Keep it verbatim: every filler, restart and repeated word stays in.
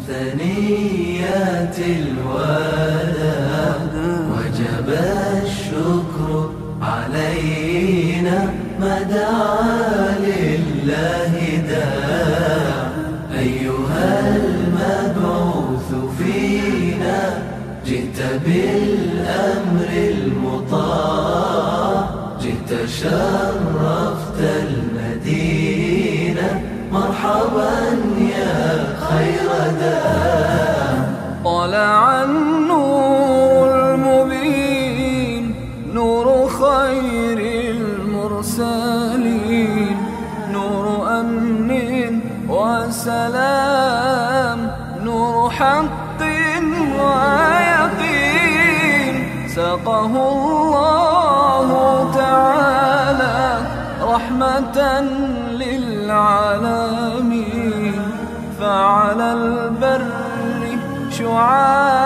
ثنيات الوداع وجب الشكر علينا ما دعا لله داع. أيها المبعوث فينا جئت بالأمر المطاع، جئت شرفت المدينة مرحبا يا خير داع. طلع النور المبين نور خير المرسلين، نور أمن وسلام، نور حق ويقين. سقه الله تعالى رحمة للعالمين، فعلى البر شعاع